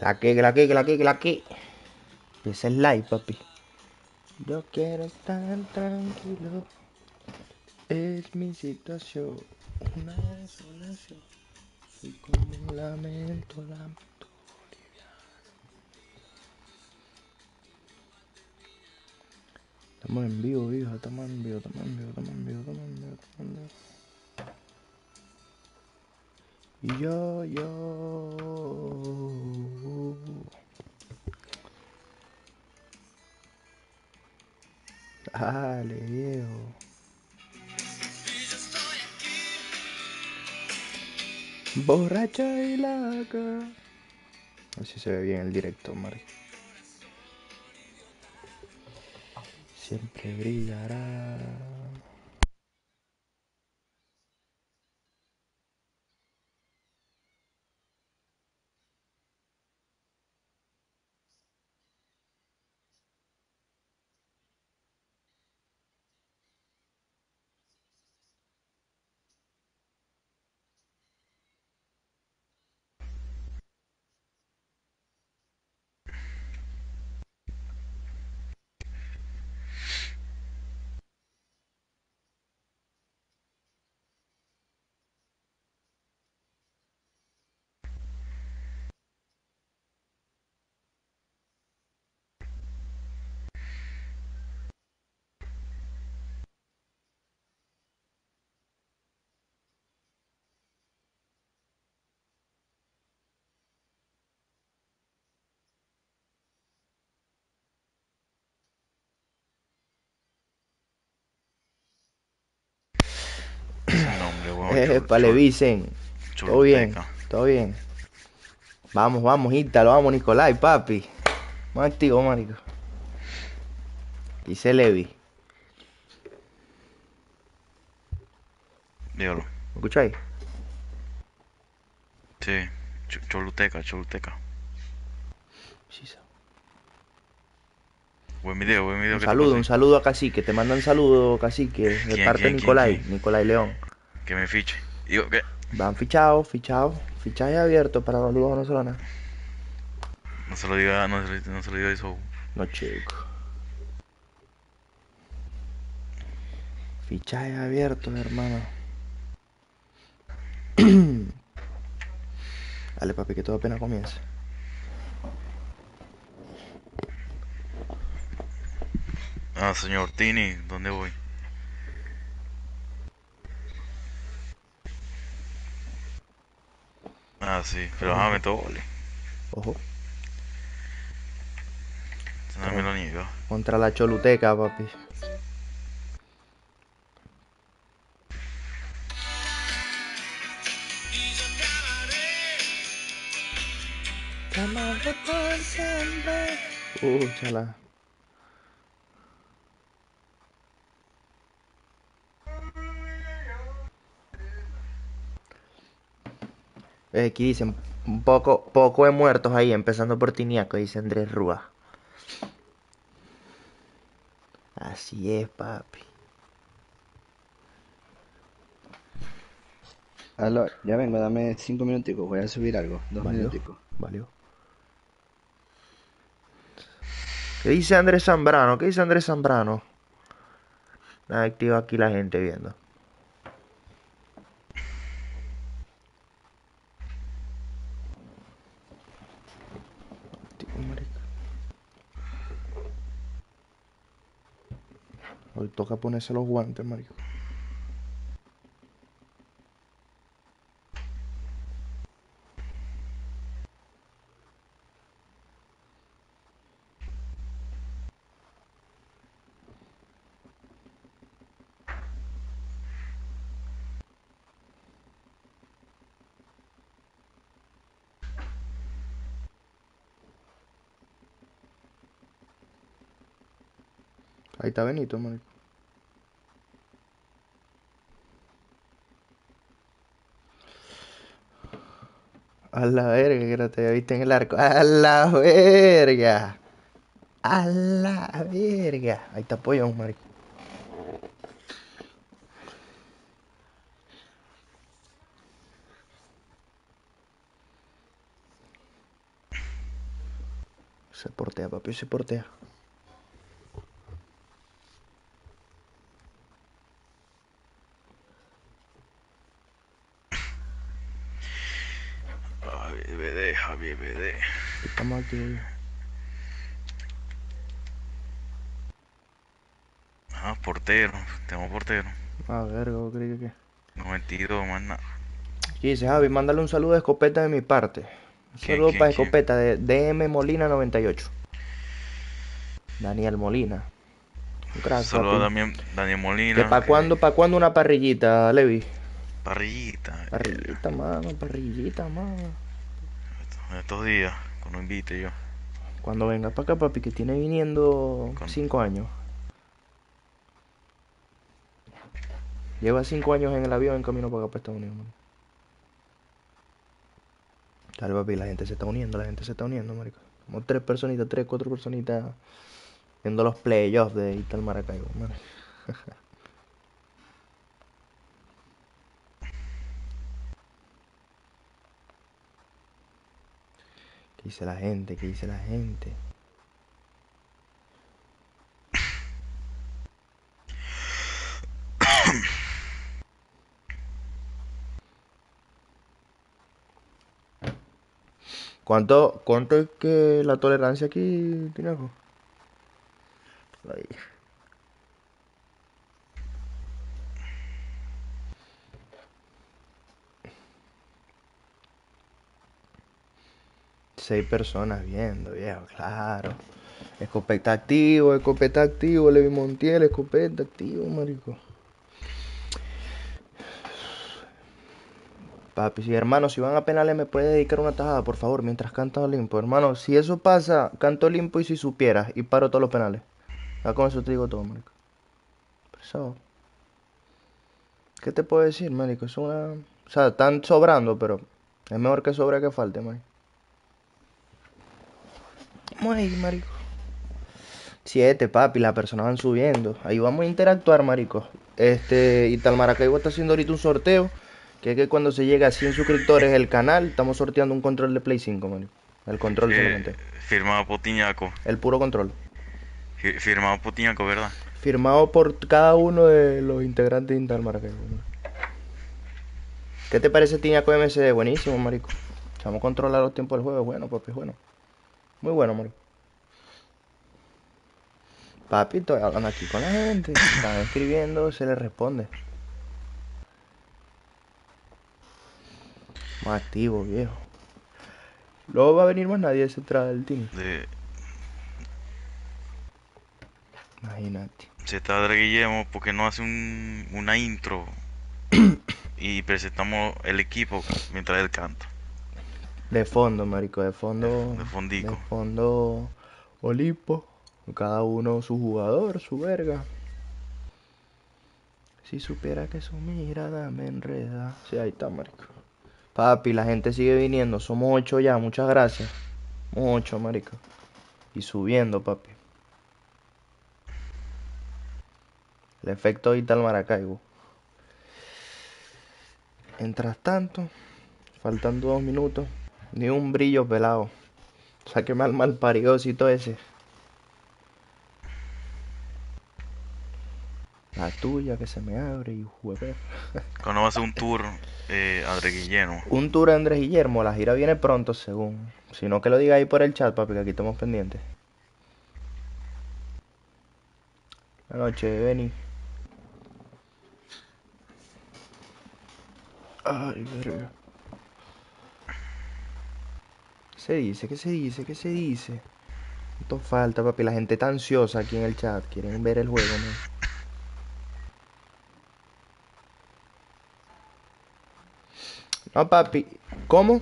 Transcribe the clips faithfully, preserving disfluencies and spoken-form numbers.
La que, la que, la que, la que. Ese es live, papi. Yo quiero estar tranquilo. Es mi situación. Una desolación. Soy como un lamento, lamento boliviano. Estamos en vivo, viejo. Estamos en vivo, estamos en vivo, estamos en vivo, estamos en vivo, estamos en vivo. Y yo, yo. Dale, viejo. Borracha y laca. Así se ve bien el directo, Mari. Siempre brillará. Ese nombre, weón, Eh, chul, le chul, dicen. Todo bien, choluteca. todo bien. Vamos, vamos, Ítalo, vamos, Nicolai, papi. Más activo, marico. Dice Levi. Dígalo. ¿Me escucháis? Sí, ch choluteca, choluteca. Sí, sí. Buen video, buen video Un que te saludo, un pasé. saludo a Cacique. Te mandan saludo, Cacique, de ¿Quién, parte de quién, quién, Nicolai, quién? Nicolai León. Que me fiche. Digo, ¿qué? Van fichados, fichados. Fichaje abierto para los Ligas venezolanas. No se lo diga, no se, no se lo diga eso. No, chico. Fichaje abierto, hermano. Dale, papi, que todo apenas comienza. Ah, señor Tini, ¿dónde voy? Ah, sí, pero Ojo, déjame ojo. todo, vale. Ojo. No me Contra, lo niega. contra la Choluteca, papi. Te amaré por siempre. Uh, chala. Eh, aquí dicen un poco, poco de muertos ahí, empezando por Tiniaco, dice Andrés Rúa. Así es, papi. Aló, ya vengo, dame cinco minuticos, voy a subir algo, dos Valió, minuticos. valió. ¿Qué dice Andrés Zambrano? ¿Qué dice Andrés Zambrano? Nada, activa aquí la gente viendo. Activo, marica. Hoy toca ponerse los guantes, marico. Ahí está Benito, marico. A la verga, que no te viste en el arco. A la verga. A la verga. Ahí está Pollón, marico. Se portea, papi, se portea. Javi B D, Javi B D. Estamos activos ya. Ah, portero. Tengo portero. A ver, ¿cómo creí que qué? noventa y dos, más nada. Aquí dice Javi, mándale un saludo de Escopeta de mi parte. Un ¿Quién, saludo quién, para quién? Escopeta de D M Molina noventa y ocho. Daniel Molina. Un crack, Saludos a papi. Daniel, Daniel ¿Que Molina. para Eh, cuándo, para cuándo una parrillita, Levi? parrillita. eh, Parrillita, mano, parrillita, mano. en estos días, cuando invite yo. Cuando venga para acá, papi, que tiene viniendo Con- cinco años. Lleva cinco años en el avión en camino para acá, para Estados Unidos, mano. Dale, papi, la gente se está uniendo, la gente se está uniendo, marico. Como tres personitas, tres, cuatro personitas viendo los playoffs de Ital Maracaibo, mano. ¿Qué dice la gente? ¿Qué dice la gente? ¿Cuánto, cuánto es que la tolerancia aquí, Tinajo? Ahí. Seis personas viendo, viejo, claro. Escopeta activo, escopeta activo, Levi Montiel, escopeta activo, marico. Papi, si hermano, si van a penales me puede dedicar una tajada, por favor, mientras canta Olimpo. Hermano, si eso pasa, canto Olimpo y si supieras, y paro todos los penales. Ya con eso te digo todo, marico. Pero eso, ¿qué te puedo decir, marico? Es una... O sea, están sobrando, pero es mejor que sobre que falte, marico. Vamos ahí, marico. Siete, papi, las personas van subiendo. Ahí vamos a interactuar, marico. Este, y tal Maracaibo está haciendo ahorita un sorteo. Que es que cuando se llega a cien suscriptores el canal, estamos sorteando un control de Play cinco, marico. El control Eh, solamente. firmado por Tiñaco. El puro control. Fi- Firmado por Tiñaco, ¿verdad? Firmado por cada uno de los integrantes de Intal Maracaibo, marico. ¿Qué te parece Tiñaco M C D? Buenísimo, marico. Vamos a controlar los tiempos del juego. Bueno, papi, bueno. Muy bueno, marico. Papi, estoy hablando aquí con la gente. Están escribiendo, se les responde. Más activo, viejo. Luego va a venir más nadie detrás del team. De, Imagínate. se está Adre Guillermo porque no hace un, una intro y presentamos el equipo mientras él canta. De fondo, marico, de De, fondo. de fondico. De fondo. Olimpo. Cada uno su jugador, su verga. Si supiera que su mirada me enreda. Sí, ahí está, marico. Papi, la gente sigue viniendo. Somos ocho ya, muchas gracias. Somos ocho, marico. Y subiendo, papi. El efecto Vital Maracaibo. Mientras tanto, faltando dos minutos. Ni un brillo pelado. Sáqueme al mal paridosito ese. La tuya que se me abre y jueves. Cuando va a hacer un tour, eh, Adre Guillermo. Un tour de Andrés Guillermo. La gira viene pronto, según. Si no, que lo diga ahí por el chat, papi, que aquí estamos pendientes. Buenas noches, Benny. Ay, verga. ¿Qué se dice? ¿Qué se dice? ¿Qué se dice? Esto falta, papi. La gente está ansiosa aquí en el chat. Quieren ver el juego, ¿no? No, papi. ¿Cómo?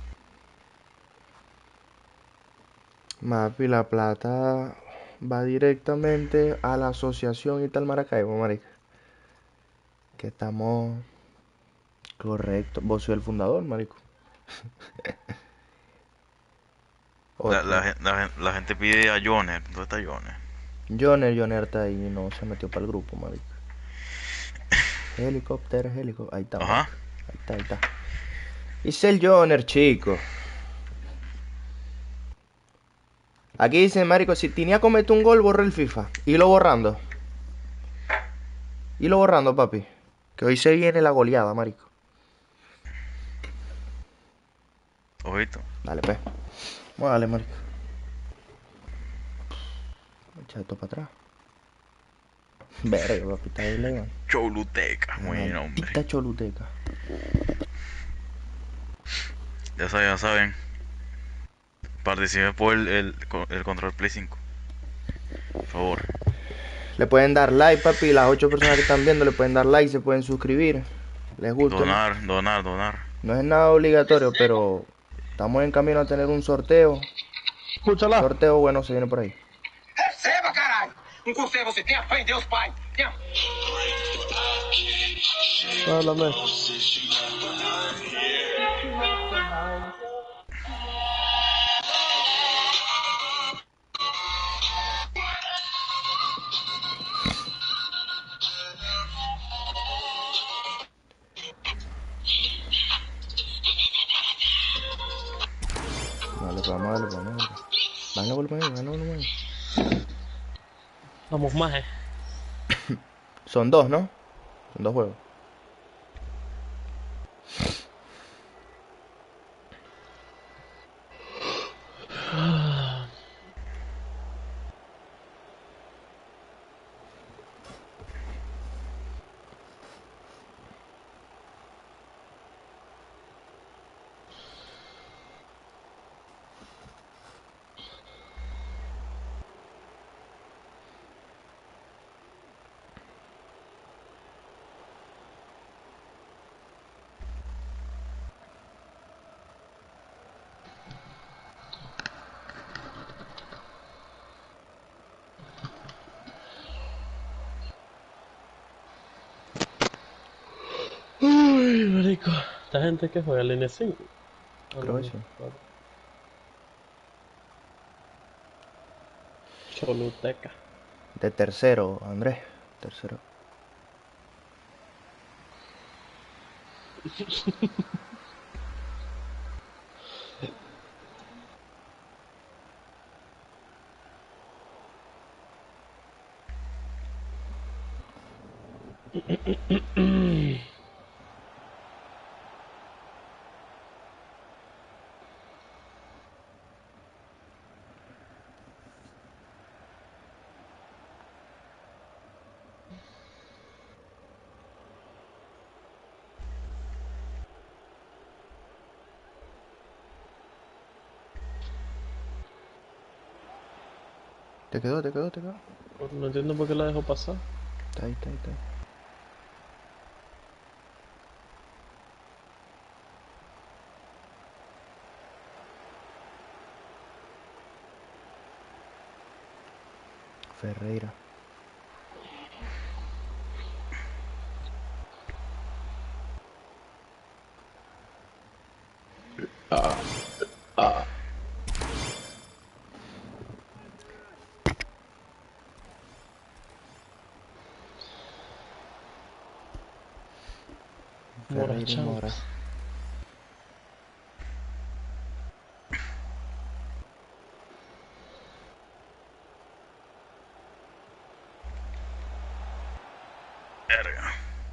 Papi, la plata va directamente a la asociación y tal Maracaibo, marica. Que estamos... Correcto. Vos soy el fundador, marico. La, la, Otro. gen- la, gen- la gente pide a Joner. ¿Dónde está Joner? Joner, Joner está ahí y no se metió para el grupo, marico. Helicóptero, helicóptero. Ahí está, Ajá. marico. Ahí está, ahí está. Hice el Joner, chico. Aquí dice, marico, si Tinia comete un gol, borra el FIFA. Y lo borrando. Y lo borrando, papi. Que hoy se viene la goleada, marico. Ojito. Dale, pues. Vamos a darle, marico. Echa esto para atrás. Verga, papi, está ahí legal. Choluteca, muy nombre. Maldita choluteca. Ya saben, ya saben. Participe por el, el, el control Play cinco. Por favor. Le pueden dar like, papi. Las ocho personas que están viendo le pueden dar like, se pueden suscribir. Les gusta. Donar, ¿no? donar, donar. No es nada obligatorio, pero estamos en camino a tener un sorteo. Escúchala. Sorteo bueno se viene por ahí. Receba, caralho! Um conselho você, tenha fé em Deus, pai. Tenha... Háblame. Vale, pues vamos a darle, pues vamos a darle. Van a volumen ahí, van a volumen ahí. Vamos más, eh. Son dos, ¿no? Son dos juegos. Uy, marico. Esta gente que juega el N cinco. Creo que sí. Choluteca. De tercero, Andrés. Tercero. Te quedó, te quedó, te quedó. No entiendo por qué la dejo pasar. Está ahí, está ahí, está ahí. Ferreira. Ferreira y Morachan. Mora. Verga.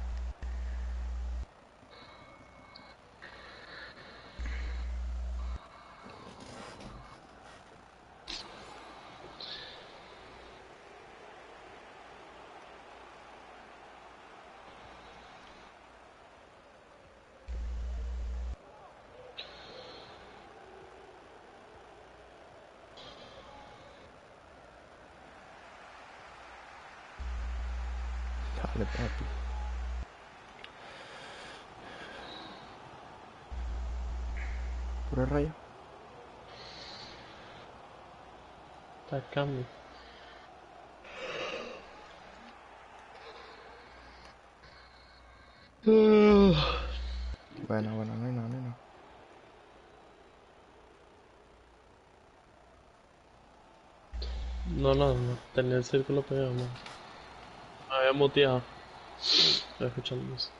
Dale, papi. Pura raya. Está cambio. Bueno, bueno, no hay nada, no hay nada. No, no, no. Tenía el círculo pegado, man. Me había muteado. Estoy escuchando eso.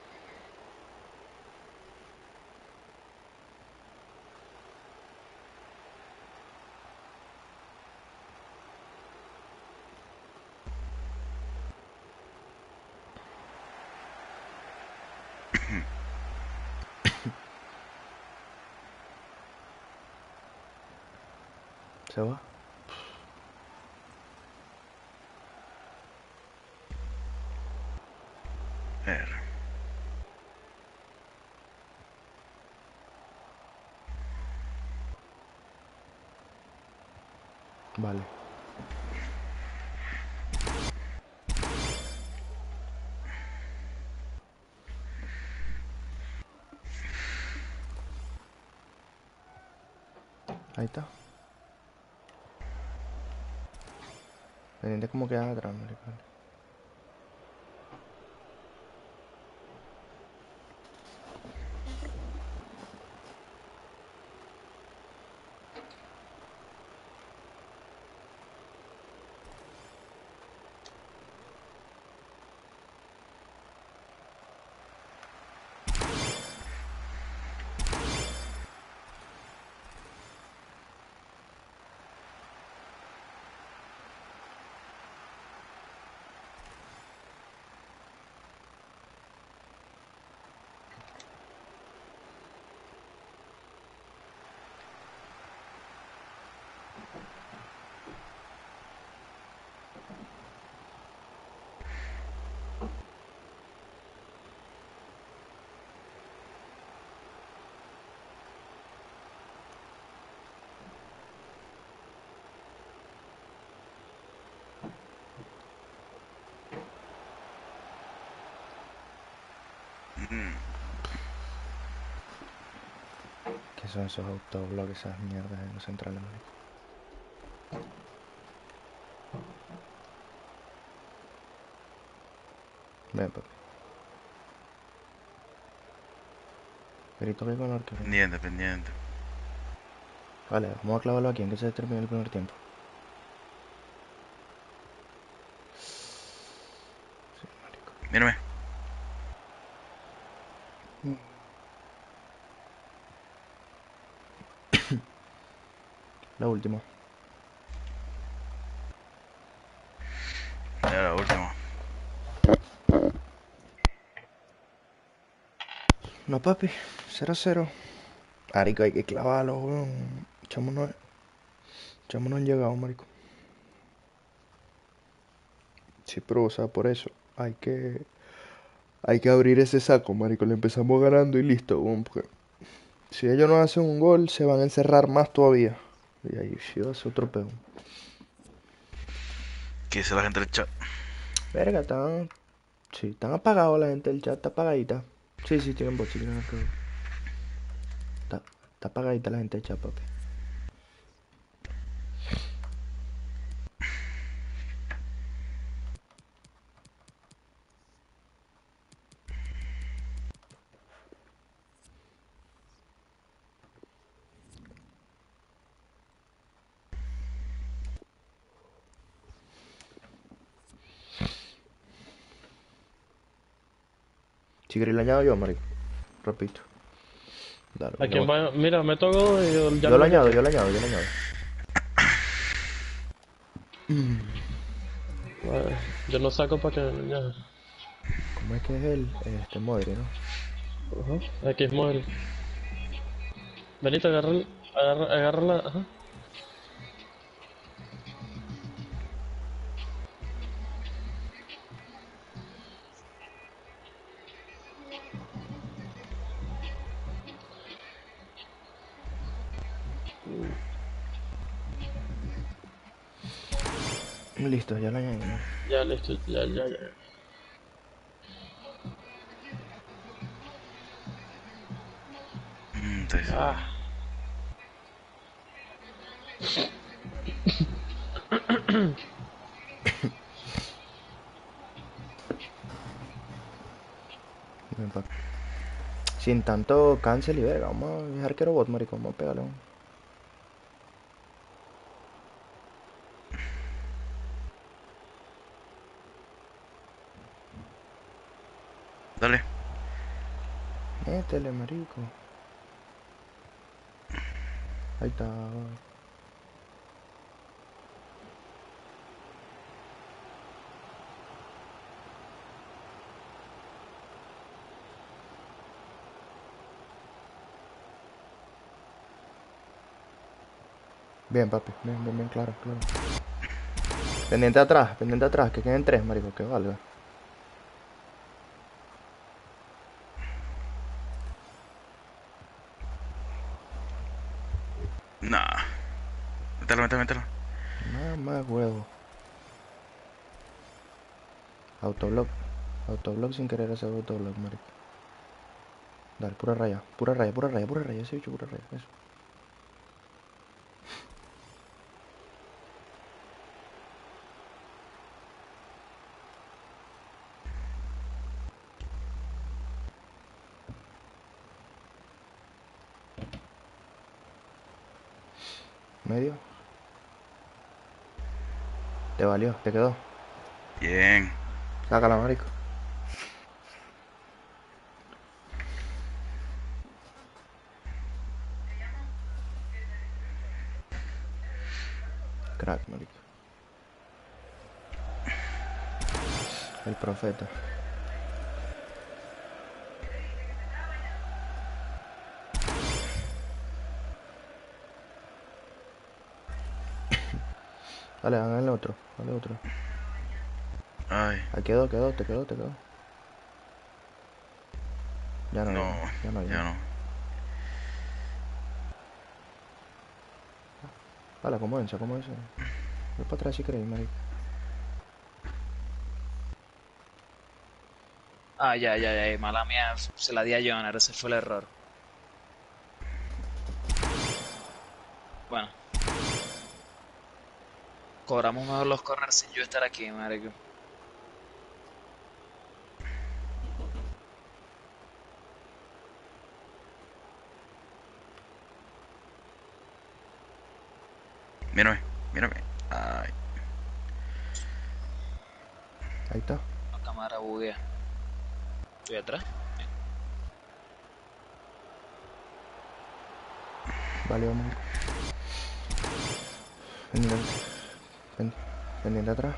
Se va. Ver. Vale. Ahí está. Pendiente como queda atrás, marico. Mm. ¿Qué son esos autobloques, esas mierdas en los centrales, marico? Ven, papi. Grito que con arco. Pendiente, pendiente. Vale, vamos a clavarlo aquí en que se termine el primer tiempo. Sí, marico. Mírame. La última. Ya la última. No, papi. cero cero. Marico, hay que clavarlo, weón. Chamo no, chamo no han llegado, marico. Sí, pero, o sea, por eso hay que hay que abrir ese saco, marico. Le empezamos ganando y listo, weón, porque si ellos no hacen un gol, se van a encerrar más todavía. Y ahí sí va a ser otro peón. ¿Qué dice la gente del chat? Verga, están... Sí, están apagados la gente, el chat está apagadita. Sí, sí, tienen voz, sí, tienen arco. Está, está apagadita la gente del chat, papi. Si queréis le añado yo, marico. Repito. Dale, ¿A yo, quién va? Mira, me toco y yo ya yo lo lo añado, metí. yo lo añado, yo lo añado. Vale, yo no saco para que... Ya. ¿Cómo es que es él? Este Modri, ¿no? Ajá. Aquí es móvil. Benito, agarra, agarra, agarra la... Ajá. Listo, ya lo añadí. Ya, listo, ya, ya, ya. Mm, estoy seguro. Ah, Ven, papi. Sin tanto cancel y verga, vamos a dejar que robot, marico, vamos a pegarle un... Dale. Métele, marico. Ahí está. Bien, papi. Bien, bien, bien, claro, claro. Pendiente atrás, pendiente atrás, que queden tres, marico, que valga. Nah. Mételo, mételo, mételo. Mamá huevo. Autoblock. Autoblock sin querer hacer autoblock, marico. Dale, pura raya, pura raya, pura raya, pura raya, ese bicho, pura raya, eso. Medio. Te valió, te quedó. Bien. Sácala, marico. Crack, marico. El profeta. Dale, hagan el otro, dale otro. Ay. Ahí quedó, quedó, te quedó, te quedó. Ya no, No, ya no, ya no. ya no. Dale, acomódense, acomódense. Voy para atrás si queréis, marico. Ah, ya, ya, ya, mala mía, se la di a Jonar, ese fue el error. Bueno, cobramos mejor los corners sin yo estar aquí, marico. Mírame, mírame. Ay. Ahí está. La cámara buguea. Estoy atrás. Vale, marico. Pendiente. Pen- pendiente atrás.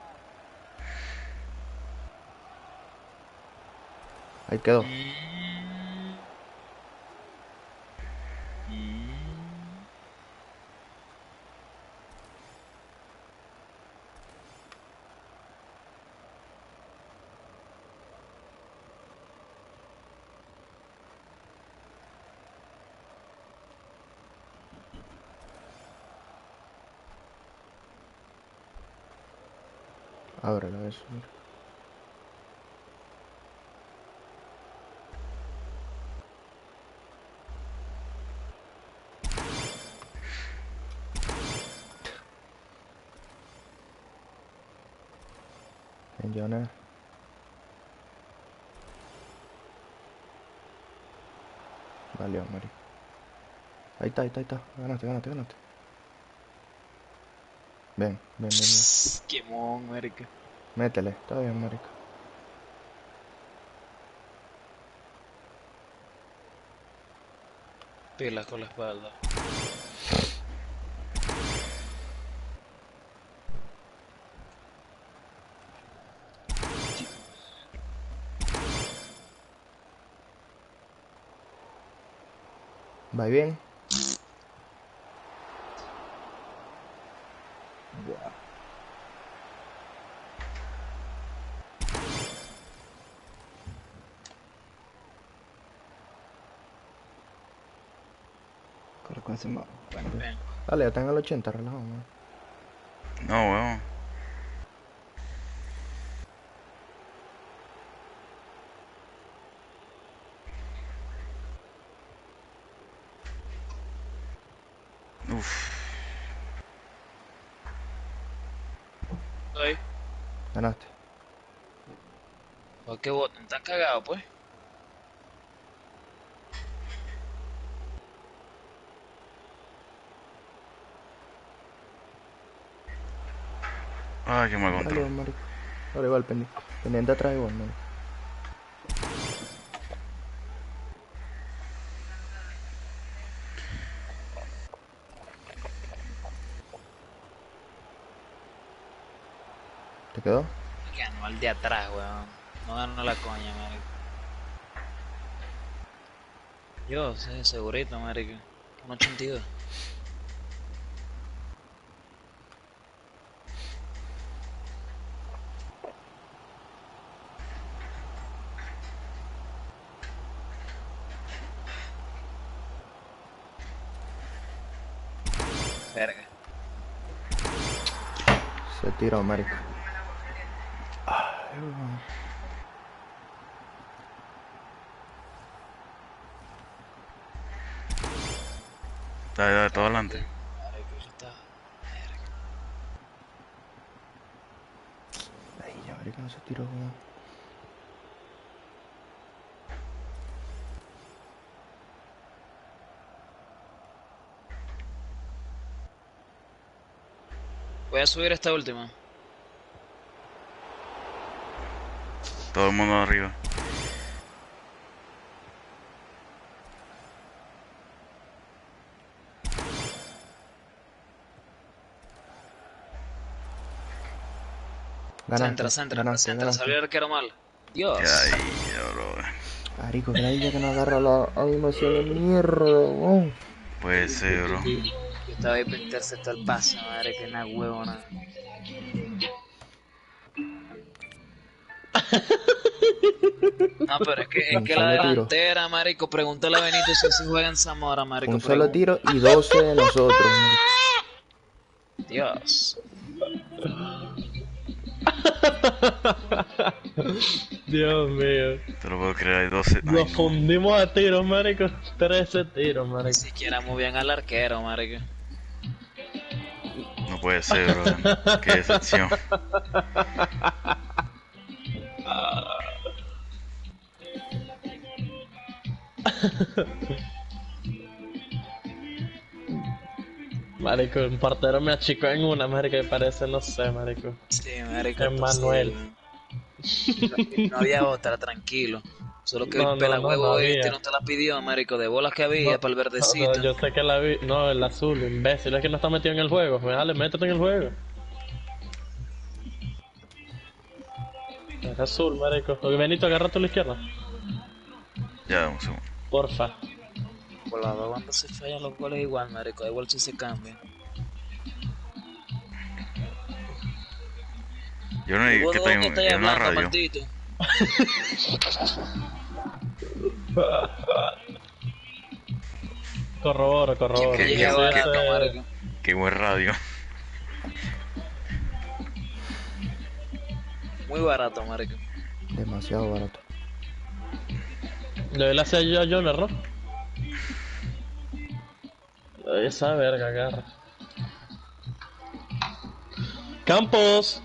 Ahí quedó. Mm, mm. Ábrela, eso, mira. En Jonas. Valió, marico. Ahí está, ahí está, ahí está. Ganaste, ganaste, ganaste. Ven, ven, ven, ven. Psst, qué mon, marico. Métele, está bien, marico. Pilas con la espalda. Va bien. Buah. Corre con ese mouse. Bueno, Ven. Dale, ya están al ochenta, relajado, man. No, weón. Uf. Estoy. Ganaste. ¿Por qué voten? ¿Están cagados, pues? Ay, qué mal Vale, control. marico. Ahora igual, pendiente. Pendiente atrás igual, marico. ¿Te quedó? Que ganó al de atrás, weón. No ganó la coña, marico. Yo, sí, segurito, marico. Un ochenta y dos. Verga. Se tiró, marico. Ay, weón. Dale, dale, todo adelante. Marico, eso está... Ay, ya, marico, no se tiró, weón. Voy a subir esta última. Todo el mundo arriba. Ganaste, Centra, centra, ganaste, centra. ganaste. Salió el arquero mal. Dios. Ya ahí, bro. Marico, que la idea que no agarra la animación de mierda, weón. Puede ser, bro. Yo estaba ahí para interceptar el pase, madre, que nada huevona. No, pero es que, es Un que la solo tiro. delantera, marico, pregúntale a Benito si así juega en Zamora, marico. Un solo pregun- tiro y doce de nosotros, marico. Dios. Dios mío. Te lo puedo creer, hay doce. Ay, Nos no. fundimos a tiros, marico. trece tiros, Ni marico. siquiera muy bien al arquero, marico. No puede ser, bro. Qué decepción. Marico, un portero me achicó en una, marico, que parece, no sé, marico. Sí, marico. Emmanuel. No, no había otra, tranquilo. Solo que No, el no, pelahuevo no, no este había. no te la pidió, marico. De bolas que había para el verdecito. O sea, yo sé que la vi. No, el azul, imbécil, es que no está metido en el juego. Dale, métete en el juego. Es azul, marico. Oye, Benito, agárrate a la izquierda. Ya, un segundo. Porfa. Por la verdad, cuando se fallan los goles igual, marico. Da igual si se cambian. Yo no digo ¿Vos que de dónde está estáis en una hablando, radio. maldito? Corroboro, corroboro. Que- Llegué que- a que- barato, marico. Qué buen radio. Muy barato, marico. Demasiado barato. Le doy la sello a Joner, ¿no? Esa verga, agarra. Campos.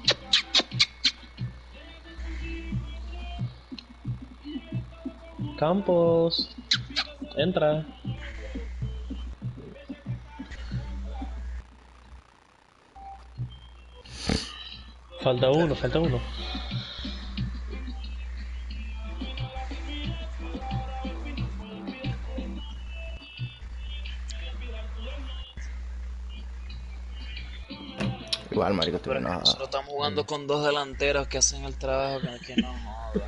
Campos. Entra. Falta uno, falta uno. Igual, marico, estoy Pero es que enojado. nosotros estamos jugando con dos delanteros que hacen el trabajo que, que no joda.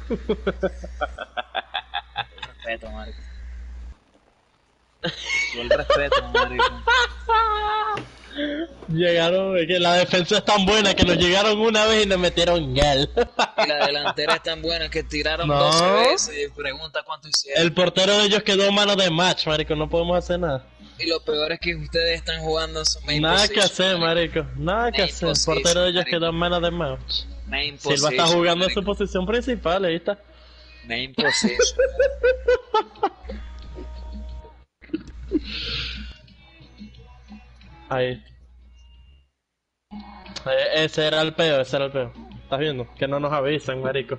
Respeto, marico. Yo el respeto, marico. Llegaron, es que la defensa es tan buena que nos llegaron una vez y nos metieron gol. Y la delantera es tan buena que tiraron No. doce veces y pregunta cuánto hicieron. El portero de ellos quedó mano de match, marico, no podemos hacer nada. Y lo peor es que ustedes están jugando en su main Nada que position, hacer, marico, nada que Main hacer. El position, portero de ellos marico. quedó en mano de match. Main Silva está position, jugando en su marico. posición principal, ahí está. Main position. Ahí. Eh, Ese era el peo, ese era el peo. ¿Estás viendo? Que no nos avisan, marico.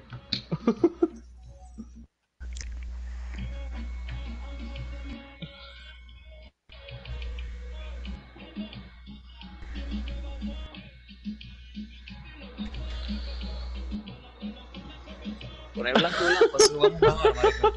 Poner blanco y blanco, así jugamos mejor, marico.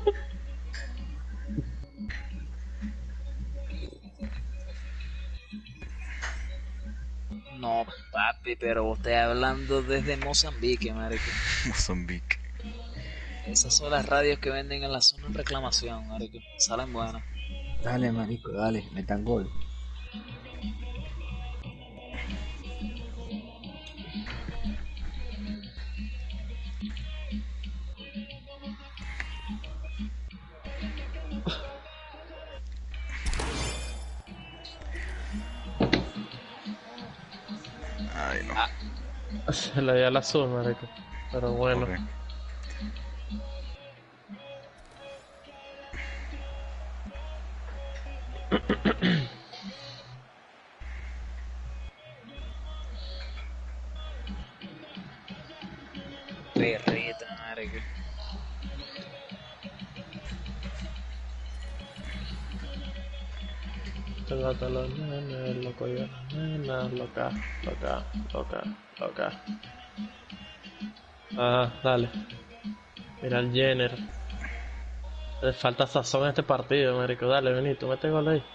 No, papi, pero vos estás hablando desde Mozambique, marico. Mozambique. Esas son las radios que venden en la zona de reclamación, marico. Salen buenas. Dale, marico, dale, metan gol. Se le dio al azul, marico. Pero bueno. Ok. Perrita, marico. Tengo a todos los nenes, loco y a las nenas, loca, loca, loca, loca. Ah, dale. Mira el Jenner. Le falta sazón a este partido, marico. Dale, Benito, mete gol ahí.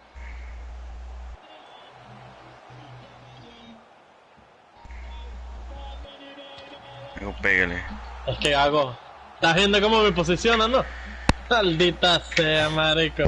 Digo, pégale. Es que hago. ¿Estás viendo cómo me posicionan, no? Maldita sea, marico.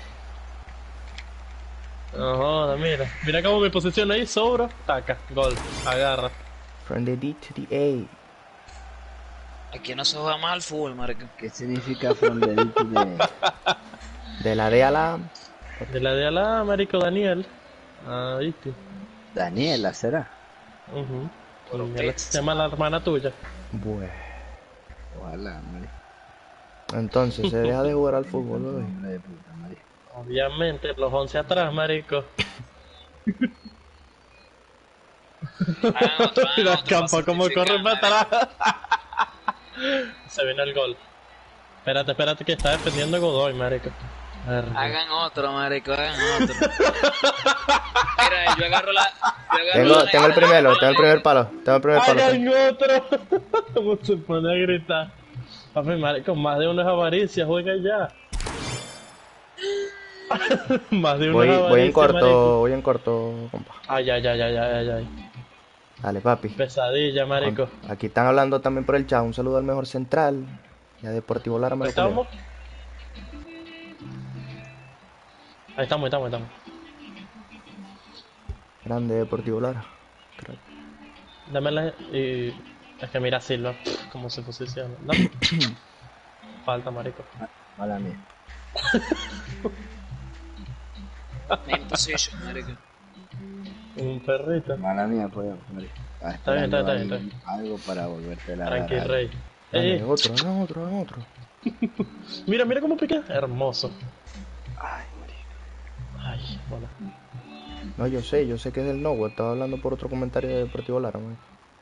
No joda, mira. Mira cómo me posiciona ahí, sobra. Taca, gol, agarra. From the D to the Aquí no se juega más al fútbol, marico. ¿Qué significa from the D to the A. De la D a la A. De la de ala, marico Daniel. Ah, viste. Daniela, ¿será? Uh Puro -huh. pez. Se llama la hermana tuya. Bueno. Ojalá, marico. Entonces, ¿se deja de jugar al fútbol hoy? Hijo de puta, marico. Obviamente, los once atrás, marico. Hagan otro, hagan Mira el otro campo, para como certificar, corre para marico. atrás. Se viene el gol. Espérate, espérate que está defendiendo Godoy, marico. Verga. Hagan otro, marico, hagan otro. Mira, yo agarro la... Yo agarro Tengo, la tengo el negra, primero, la tengo el primer palo. Tengo el primer palo. ¡Hagan otro! ¿Cómo se pone a gritar? Papi, marico, más de uno es avaricia, juega ya. Más de uno Voy, es avaricia, voy en corto, marico. voy en corto, compa. Ay, ay, ay, ay, ay, ay. Dale, papi. Pesadilla, marico. Aquí están hablando también por el chat. Un saludo al mejor central. Y a Deportivo Lara me lo ¿Estamos? culeo. Ahí estamos, ahí estamos, ahí estamos. Grande Deportivo Lara. Crack. Dámela y... Es que mira Silva, cómo se posiciona. Dame. Falta, marico. Mala mía. Main position, marico. Un perrito. Mala mía, pues, marico. Ah, Está bien, está bien, está ahí bien. Algo para volverte la Tranqui, dar rey. Dale, Eh, otro, no, otro, no, otro. mira, mira cómo pica. Hermoso. Ay, marico. Ay, hola. No, yo sé, yo sé que es del Nowhere. Estaba hablando por otro comentario de Deportivo Lara, man.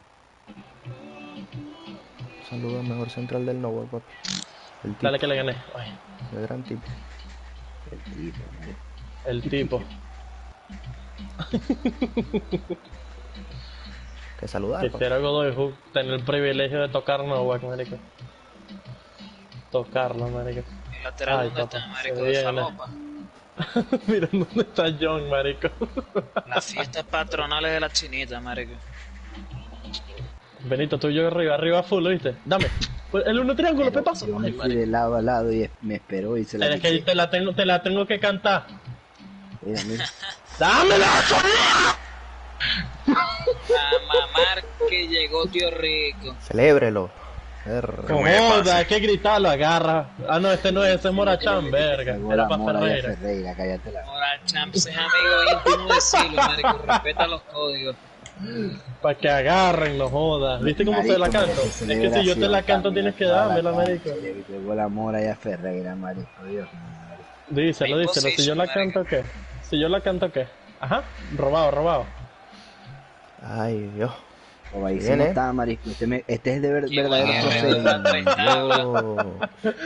Saludos al mejor central del Nowhere, papi. El tipo, Dale que le gané. Ay, el gran tipo. El tipo, marico. el tipo. Que saludar, papi. Quisiera Godoy Hook tener el privilegio de tocar Novak, marico. Tocarlo, marico. El lateral, Ay, ¿dónde papá, está, marico? se De viene. falopa. Mira dónde está John, marico. Las fiestas patronales de la chinita, marico. Benito, tú y yo arriba, arriba full, ¿viste? Dame. El uno triángulo, Pero pepazo. Yo me Ay, fui marico. de lado a lado y me esperó y se la Es que quité. te la tengo, te la tengo que cantar. Mira, mira. ¡Dámela! A mamar que llegó tío rico. Celébrelo. Verga. ¿Cómo que Joda, pasa? hay que gritarlo, agarra. Ah, no, este no es, ese es Morachán, verga. Llegó Era la para mora y a Ferreira. Ferreira, cállate la. Ahora Champs es amigo íntimo de Silo, marico. Respeta los códigos. Para que agarren, no jodas. ¿Viste cómo se la Marico, canto? merece Es que si yo te la celebración, canto también, tienes que toda la dármela, cancha. marico. Llegó la mora y a Ferreira, marico. Dios mío, marico. Díselo, Main díselo. Si yo position, la marico. canto, ¿qué? Si yo la canto, ¿qué? Ajá, robado, robado. Ay, Dios. O ahí Bien, no ¿eh? está, marico. Este, me- este es el de ver- Qué verdadero buen profeta. guerrero, treinta.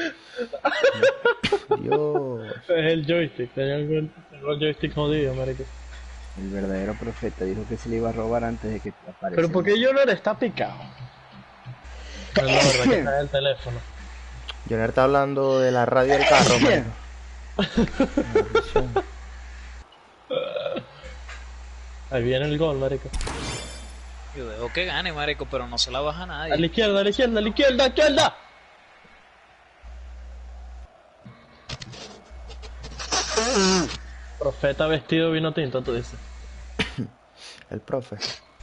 Dios. Dios. Es el joystick, tengo el, tengo el joystick jodido, marico. El verdadero profeta dijo que se le iba a robar antes de que apareciera. Pero porque yo no le está picado. No, la verdad que está en el teléfono. Joner está hablando de la radio del carro, man. Ahí viene el gol, marico. Yo dejo que gane, marico, pero no se la baja A la nadie. izquierda, a la izquierda, a la izquierda, a la izquierda. Profeta vestido vino tinto, tú dices. El profe.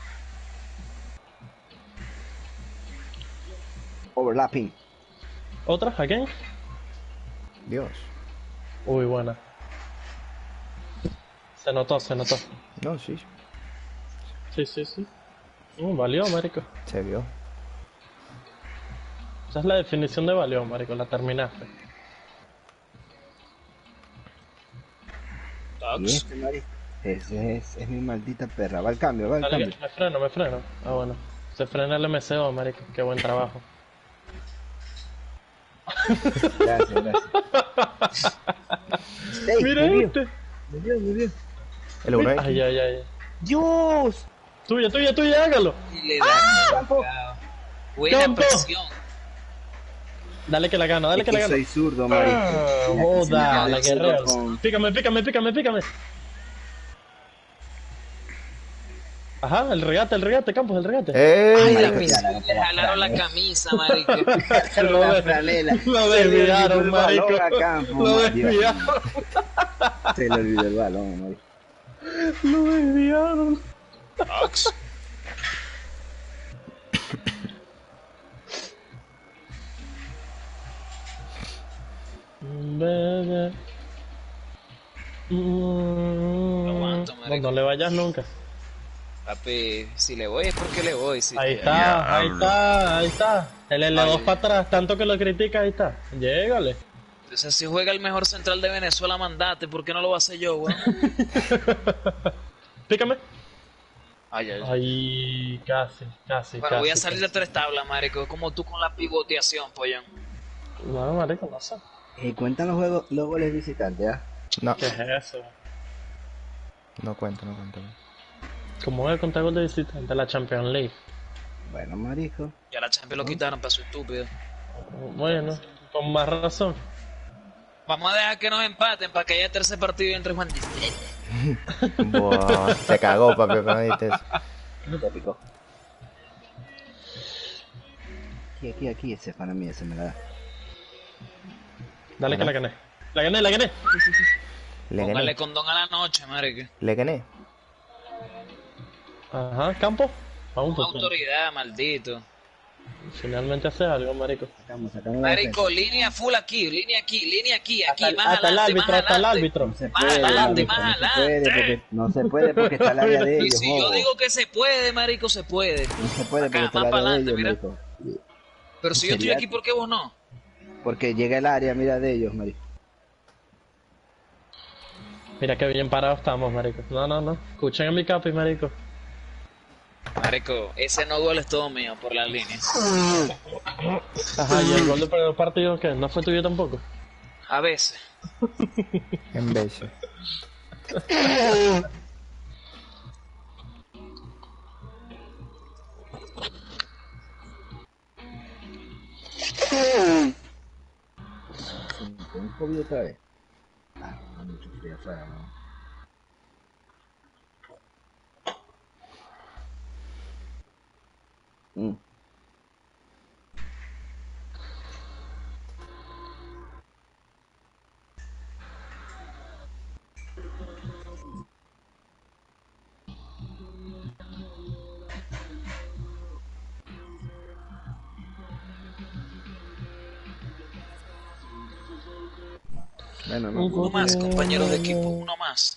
Overlapping. ¿Otra? ¿A quién? Dios. Uy, buena. Se notó, se notó. No, sí. Sí, sí, sí. Uh, valió, marico. Se vio. Esa es la definición de valió, marico. La terminaste. Y Tox. este, Mari, ese es, es mi maldita perra. Va al cambio, va al Dale, cambio. que me freno, me freno. Ah, bueno. Se frena el M C O, marico. Qué buen trabajo. Gracias, gracias. Ey, Mira murió, este. murió, murió. El uno Ay, ay, ay. ¡Dios! Tuya, tuya, tuya, hágalo. Y le da Campo. cagado. Buena Campo. presión. Dale que la gano, dale Es que que la gano. soy zurdo, marico. Ah, Mira, que se me joda, acaba la el zurdo guerrero. con- Pícame, pícame, pícame, pícame. Ajá, el regate, el regate, Campos, el regate. ¡Ey! Ay, la marico, misión, ya, la- le jalaron la camisa, marico. Lo la de- franela. Lo Se le olvidó desviaron, el balón marico. a Campo, Lo man, Dios. desviaron, Se le olvidó el balón, marico. lo desviaron. Tox. Bebé. Mm, aguanto, no, marico. no le vayas nunca. Papi, si le voy es porque le voy. Si Ahí te- está, ahí Diablo. está, ahí está. El L dos Ay. para atrás, tanto que lo critica, ahí está. Llégale. Entonces, si juega el mejor central de Venezuela, mandate. ¿Por qué no lo va a hacer yo, weón? Pícame. Ay, ay, ay. Ay, casi, casi, Bueno, casi. voy a salir de casi. tres tablas, marico. Como tú con la pivoteación, pollón. No, marico, no sé. Eh, cuentan los juegos, los goles visitantes, ¿ah? No, ¿Qué es eso? no cuento, no cuento. ¿Cómo voy a contar gol de visitante de la Champions League? Bueno, marico. Ya la Champions lo quitaron, paso estúpido. Bueno, con más razón. Vamos a dejar que nos empaten para que haya tercer partido entre Juan Distrete. Buah, se cagó, papi, cuando dijiste eso. Te picó. Aquí, aquí, aquí, ese es para mí, ese me la da. Dale que la gané. La gané, la gané. Le Póngale gané, condón a la noche, marico. le gané. Ajá, campo. Vamos, Con pues. autoridad, maldito. Finalmente hace algo, marico. Sacamos, sacamos la Marico, línea full aquí, línea aquí, línea aquí, aquí, Hasta, el- más hasta el adelante, árbitro, más hasta el adelante. árbitro. No se Más puede, adelante, marico, más no se puede adelante. porque no se puede porque está el área de Y ellos. si yo joder. digo que se puede, marico, se puede. No se puede Acá, porque está el más área de pa'lante, ellos, mira. marico. Pero si yo estoy Sería- aquí, ¿por qué vos no? Porque llega el área, mira, de ellos, marico. Mira qué bien parados estamos, marico. No, no, no. Escuchen a mi capi, marico. Marico, ese no gol es todo mío por las líneas. Ajá, y el gol del primer partido, ¿qué? ¿No fue tuyo tampoco? A veces. En veces. Un COVID otra vez. Ah, no, mucho frío afuera, ¿no? Mm. Bueno, no. Uno más, compañeros de equipo, uno más.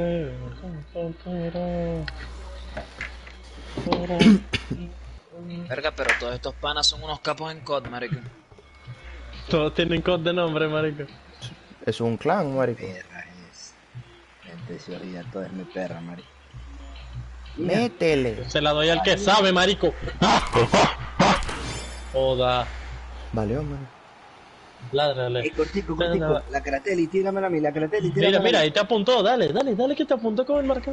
Verga, pero todos estos panas son unos capos en C O D, marico. Todos tienen code de nombre, marico. Es un clan, marico. Perra es. Gente, si ahorita todo es mi perra, marico. Métele. Se la doy al que sabe, marico. Joda. Valió, man. Ládrale. Ey, cortico, No, no, cortico. no. La Caratelli, tíramela a mí, la Caratelli, tíramela Mira, a mí. mira, ahí te apuntó. Dale, dale, dale que te apuntó con el marcador.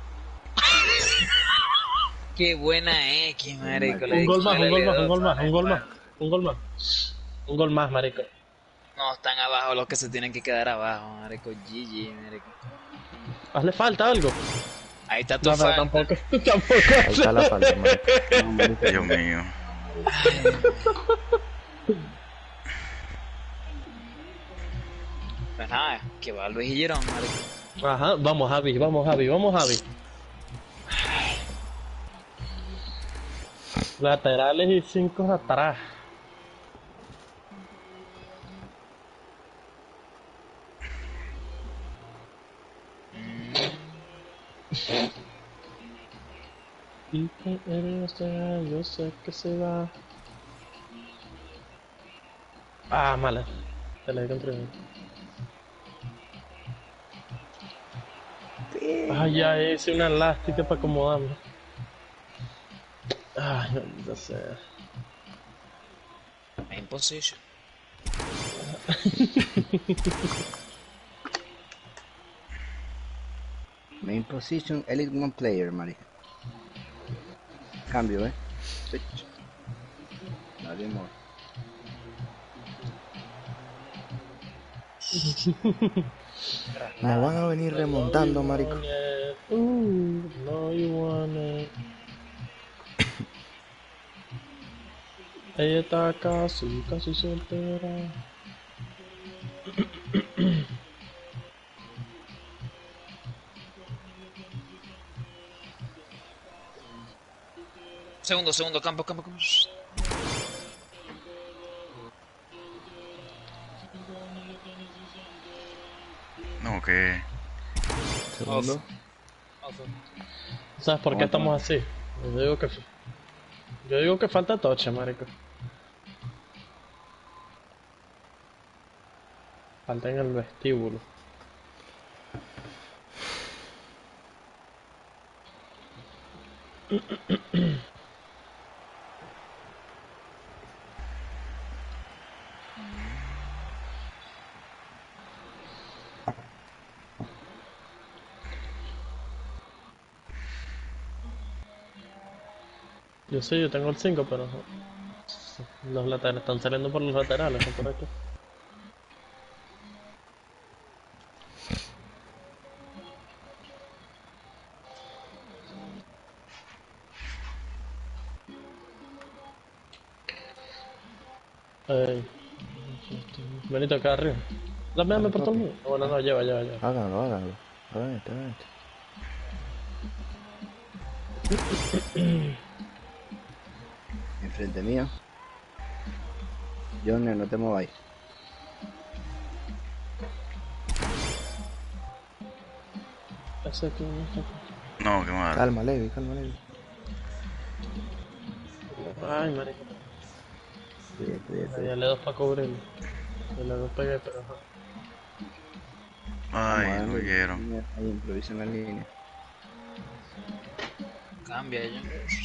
Qué buena X, marico. le Un gol más, un gol más, un gol más, vale, un gol más. vale. Un gol más. Un gol más, marico. No, están abajo los que se tienen que quedar abajo, marico. G G, marico. Hazle falta algo. Ahí está tu No, pero falta. tampoco. Tampoco. Ahí está la falta, marico. No, marico. Dios mío. Pues nada, que va Luis y Girón, marico. Ajá, vamos, Javi, vamos, Javi, vamos, Javi. Laterales y cinco atrás. Y que eres sea, yo sé que se va. Ah, mala. Te la he contribuido. Ah, ya hice una elástica para acomodarme. Ay, maldita sea. Main position. Main position, elite one player, Mari. Cambio, eh. Switch. Nadie more. Nos van a venir remontando, marico. Uh, no you want it. Ella está casi, casi soltera. Segundo, segundo, campo, campo, campo. No, que... Segundo. ¿Sabes por qué estamos así? Yo digo que, yo digo que falta toche, marico. Falta en el vestíbulo. Yo sé, yo tengo el cinco, pero los laterales están saliendo por los laterales, no por aquí. Ey. Benito, acá arriba. Dame, dame por todo el mundo. Bueno, no, lleva, lleva, lleva. Háganlo, háganlo. Hagan este, hagan este. Enfrente mío. Johnny, no te mováis. Ese aquí no está aquí. No, qué mal. Calma, Levi, calma, Levi. Ay, marico. Cuídate, cuídate. Ya le dos para cubrirlo. Y le dos pegué, pero ajá. Ay, Vamos a lo darle oyeron. línea, ahí improvisa en la línea. Cambia ella.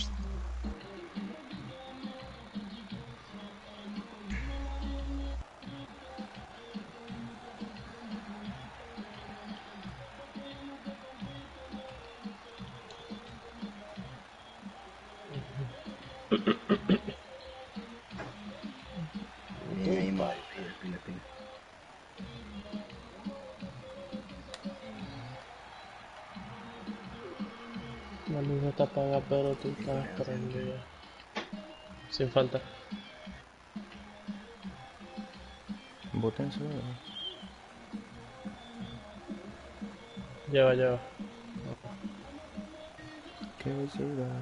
Bien ahí, Mari. Pila, pila, pila. La luz está apagada, pero tú estás prendida. Sin falta. Bótense. Lleva, lleva. Qué velocidad.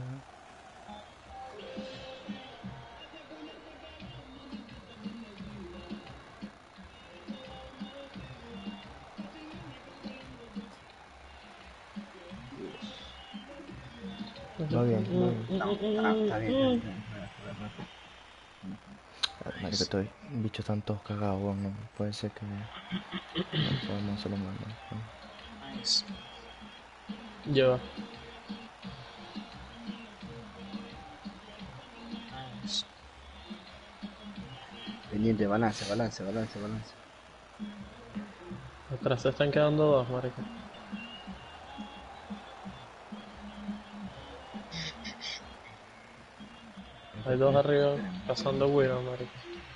Va bien, va bien. No, está, está bien, está bien. Juega, juega, juega. Ay, marico, estoy. Bichos están todos cagados, weón. No puede ser que no podemos hacerlo mal, ¿no? Nice. Lleva. Nice. Pendiente, balance, balance, balance, balance. Atrás se están quedando dos, marico. Hay dos arriba pasando Wiro, marico.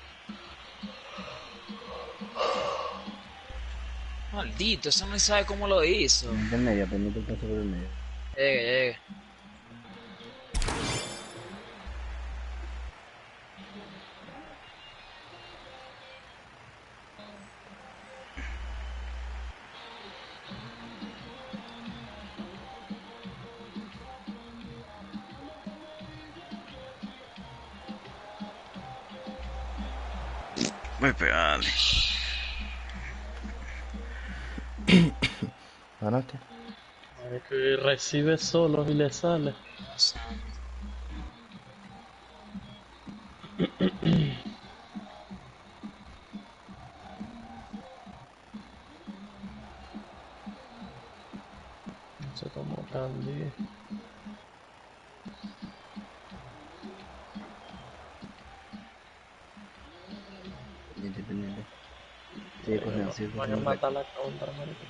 Maldito, ese no sabe cómo lo hizo. Pendiente en medio, pendiente el paso por el medio. Llegue, llegue. Voy a pegarle. ¿Ganaste? Es que recibe solos y le sale. No sé cómo Candy. Pendiente, pendiente. Sigue corriendo, sigue Van a corriendo. matar la contra, marico.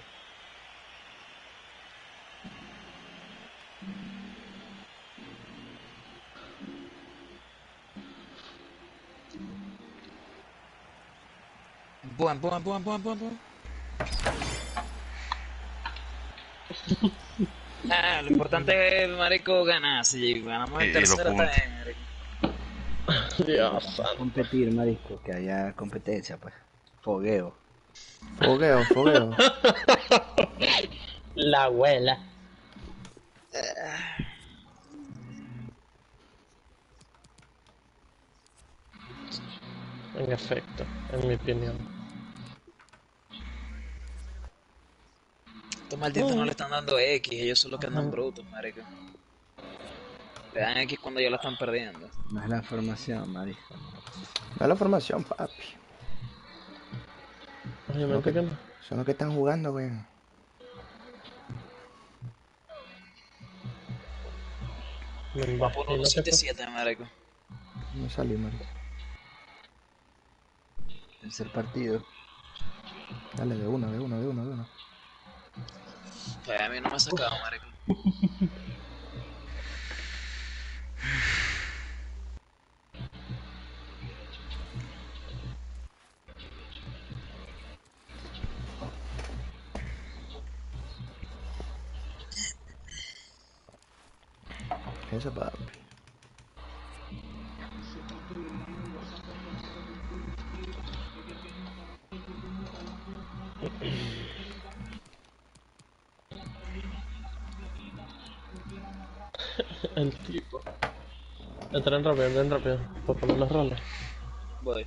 Empuja, empuja, empuja, empuja, empuja, empuja. Ah, lo importante es, marico, ganar. Si ganamos Y- el y los tercero, puntos. está bien, marico. Dios santo. Competir, marisco, que haya competencia, pues. Fogueo. Fogueo, fogueo. La abuela. En efecto, en mi opinión. Estos malditos no le están dando X, ellos son los que andan brutos, marico. Le dan X cuando ya lo están perdiendo. No es la formación, marisco. Da la formación, papi. Obviamente que no. Son los que están jugando, güey. Me Va por imagino uno que siete fue- siete, marico. No salí, marico. Tercer partido. Dale, de una, de una, de una, de una. Pues a mí no me ha sacado, marico. Esa, papi. el tipo. Entren rápido, entren rápido. Por poner los roles. Voy.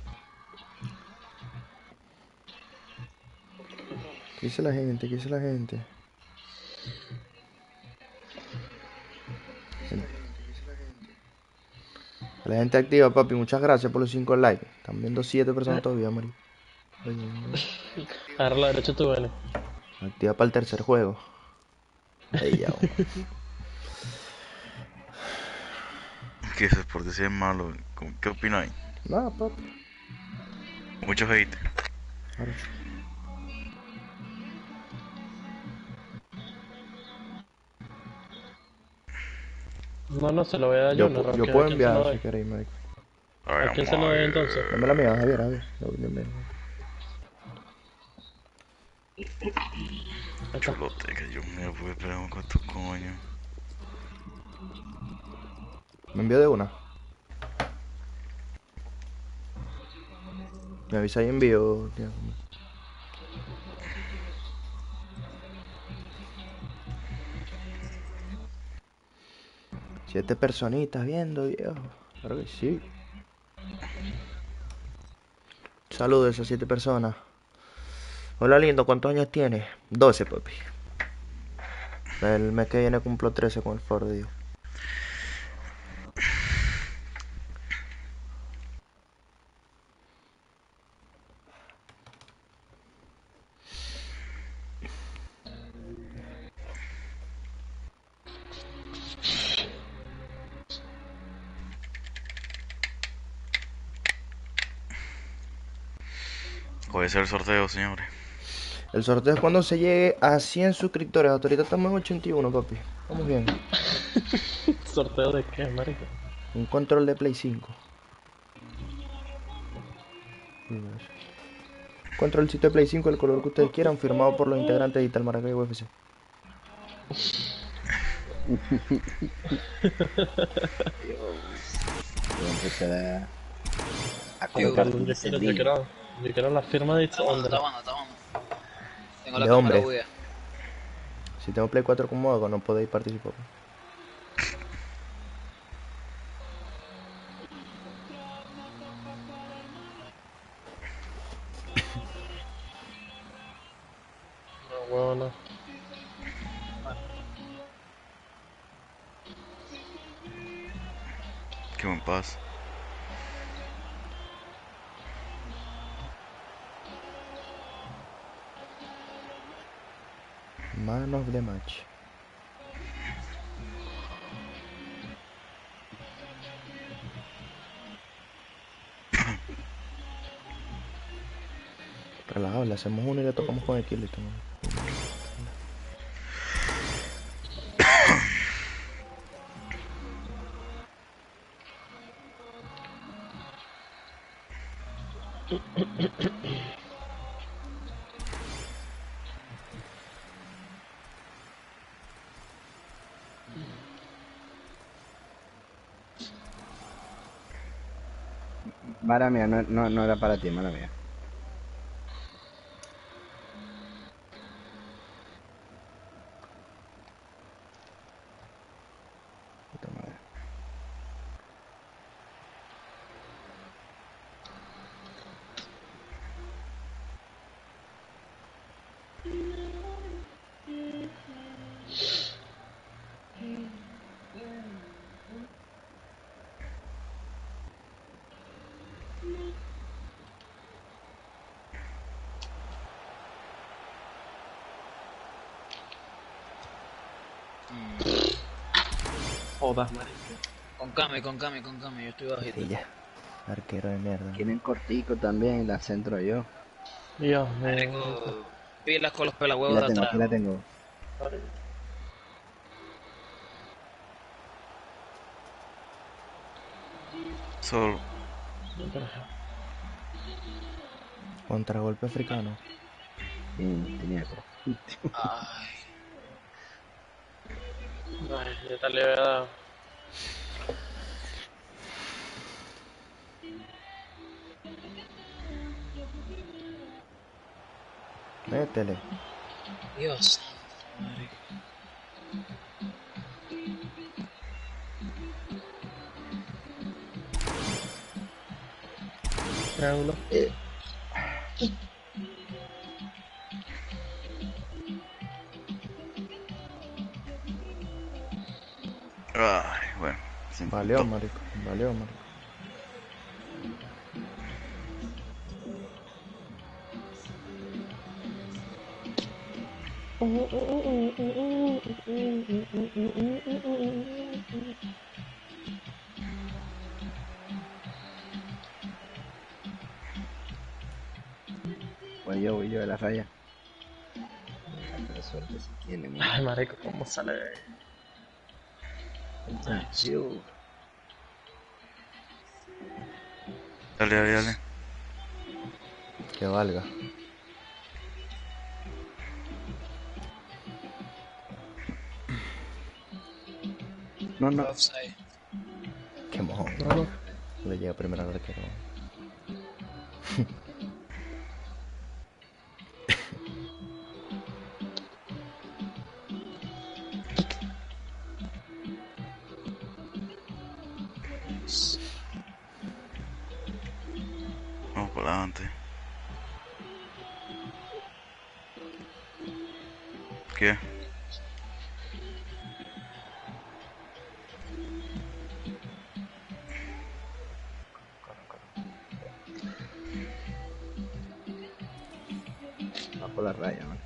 ¿Qué dice la gente? ¿Qué dice la gente? La gente activa, papi. Muchas gracias por los cinco likes. Están viendo siete personas todavía, marico. Agarra la derecha tú, Bene. Activa para el tercer juego. Ahí ya. Que ese deporte sí es malo. ¿Cómo- ¿Qué opináis? Nada, papi. Mucho hate. Ahora, No, no, se lo voy a dar yo, yo, pu- no, yo ¿a puedo quién se lo enviar doy? si queréis, marico. A ver, ¿A quién se vamos lo a doy ver. entonces? Dame la mía, Javier, Javier. No, no, no. Ahí está. Chulote, que yo me voy a pelear con estos coños. Me envió de una. Me avisa y envío. Tío. Siete personitas viendo, viejo. Claro que sí. Saludos a esas siete personas. Hola, lindo. ¿Cuántos años tienes? doce, papi. El mes que viene cumplo trece con el favor de Dios. Puede ser el sorteo, señores. El sorteo es cuando se llegue a cien suscriptores. Hasta ahorita estamos en ochenta y uno, papi. Vamos bien. ¿Sorteo de qué, marico? Un control de Play cinco. Controlcito de Play cinco, el color que ustedes quieran, firmado por los integrantes de Ital Maracay U F C. Voy a empezar a, a Tío, colocar Yo quiero, yo cenillo. quiero, yo quiero la firma de Está bueno, está Itsondra. bueno, está bueno. Tengo la De cámara hombre. buguea. Si tengo Play cuatro como hago, no podéis participar. No, huevo, no. qué buen paz. Man of the match. Relajado, le hacemos uno y le tocamos con el kilito. Mala mía, no, no, no era para ti, mala mía. Puta madre. Jodas, marico. Con Kame, con Kame, con Kame, yo estoy bajito. Sí, ya. Arquero de mierda. Tienen cortico también, la centro yo. Dios mío, marico. Marico, pilas con los Aquí pelahuevos la de tengo, atrás. aquí la tengo. Solo. Contragolpe africano. Bien, tenía eco. Ay, Ay, ya tal le había dado. Métele. Dios. Marico. Triángulo. Ay, bueno. Se Valió, intentó. marico. Valió, marico. Voy yo, voy yo de la raya. La suerte si tienen. Ay, marico, ¿cómo sale de ahí? Tranquilo. Dale, dale, dale. Que valga. No, no. Offside. Qué mojón. No, no. Le llega primero al arquero. Vamos por adelante. ¿Qué? Va por la raya, man.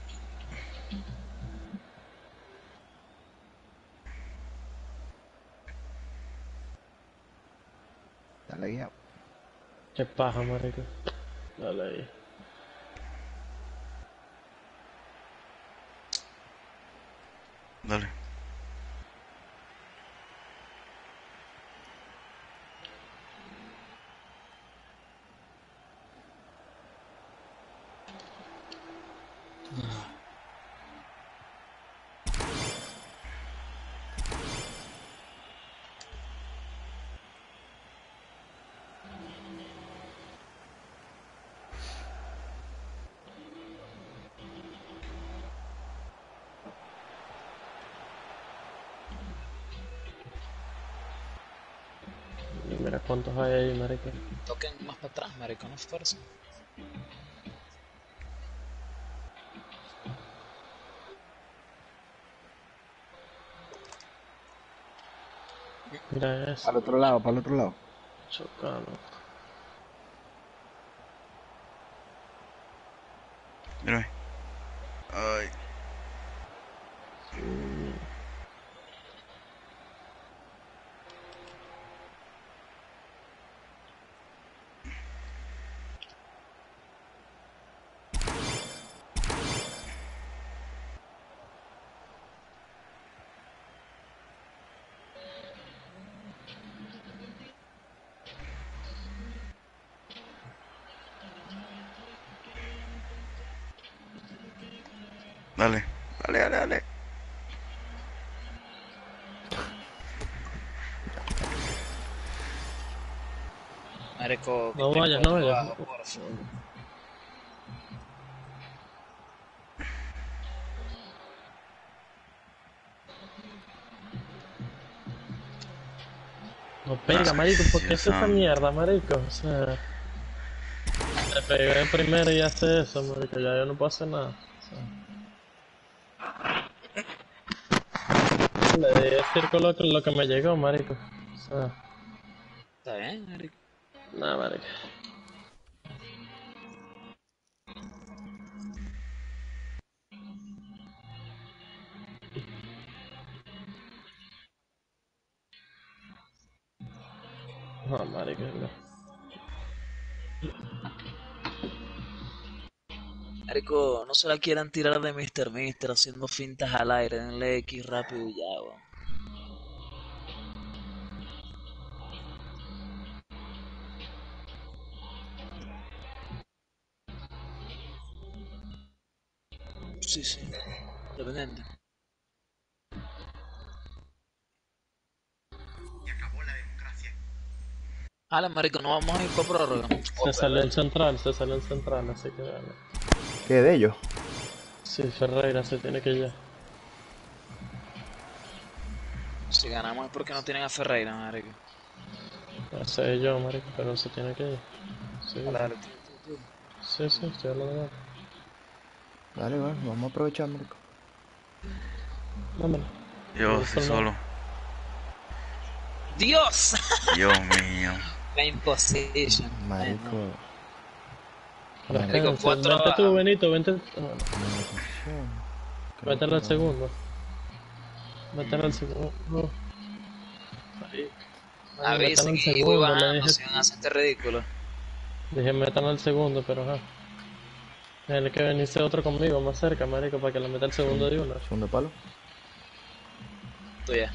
Dale guiado. Qué paja, marico. Dale ahí. Dale. Y mira cuántos hay ahí, marico. Toquen más para atrás, marico, no fuerza. Mira eso. Para el otro lado, para el otro lado. Chocalo. Mírame. Ay. Sí. Dale. Dale, dale, dale. Marico, No quiten vayas, no cuatro vayas. abajo, por favor. No pega, marico, ¿por qué Dios hace esa santo. mierda, marico? O sea, le pegué primero y hace eso, marico, ya yo no puedo hacer nada. O sea, le di el círculo con lo que me llegó, marico. O sea, Está bien, marico. nada, marico. No, marico, no. Marico, no se la quieran tirar de míster Mister haciendo fintas al aire, denle X rápido y ya, weón. Sí, sí, dependiente. Dale, marico, no vamos a ir por prórroga. Se salió el central, se salió el central, así que dale. ¿Qué de ellos? Sí, Ferreira se tiene que ir. Si ganamos es porque no tienen a Ferreira, marico. Ya sé yo, marico, pero se tiene que ir. Sí, Dale, dale, tú, tú, tú. sí, sí, estoy hablando de Dale, bueno, vamos a aprovechar, marico. Dámelo. Yo Voy estoy por solo. ¡Dios! Dios mío. Main position. Marico. Bueno, Pero Marico, Marico, espérense, cuatro vente tú, abajo. Benito, vente. ah, no me posición. Creo Vete que al no. segundo. Vete al segundo. No, marico. Marico, metan Avisen al y voy segundo, le bajando dije. si van a hacer este ridículo. Dije metan al segundo, pero ajá. Tiene que venirse otro conmigo más cerca, marico, para que le meta el segundo de una. Segundo palo. Tú ya.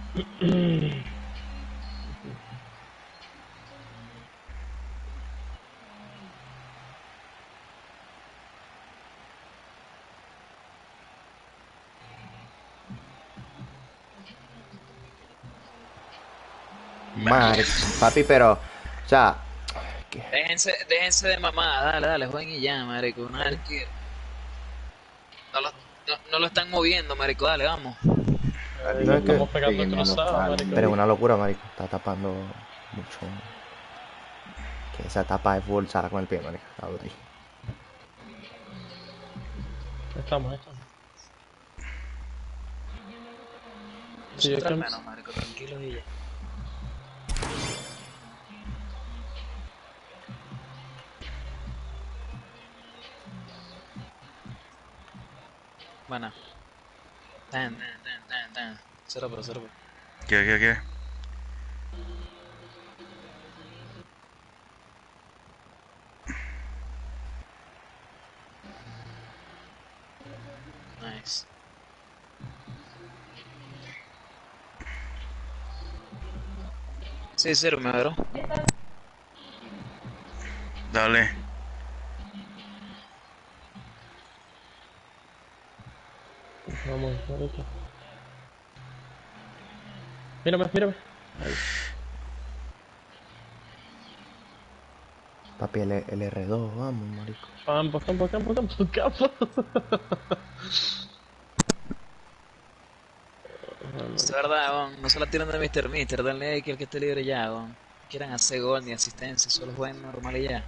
Marico, papi, pero. O sea. que- Déjense, déjense de mamá, dale, dale, jueguen y ya, marico. Una arquero. No lo, no, no lo están moviendo, marico, dale, vamos. Marico, No es que- estamos pegando Peguen a los cruzados, palos, marico. Pero es una locura, marico. Está tapando mucho. Que esa tapa es bolsar con el pie, marico. Habla ahí. Estamos, ahí estamos. Sí, yo Nosotros al que- menos, marico, tranquilos y ya. Bueno. Tan, tan, tan, tan, tan. Cero pero cero pero. ¿Qué, qué, qué? Nice. Sí, cero, me vero. Dale. Vamos, marico. Mírame, mírame. Ahí. Papi, el, el R dos, vamos, marico. Campo, campo, campo, campo, campo. Es verdad, weón. No se la tiran de míster Mister, denle que el que esté libre ya, weón. No quieran hacer gol ni asistencia, solo jueguen normal y ya.